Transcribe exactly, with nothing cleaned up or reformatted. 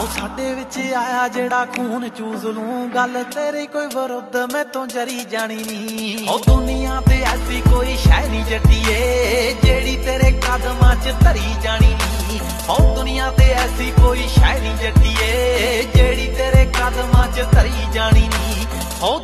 आओ साडे विच आया जेड़ा खून चूस लूं, गल तेरी कोई विरुद्ध मैं तो जरी जानी नी। ओ दुनिया ते ऐसी कोई शै नी जट्टिए जेड़ी तेरे कदमां च धरी जानी नी। ओ दुनिया ते ऐसी कोई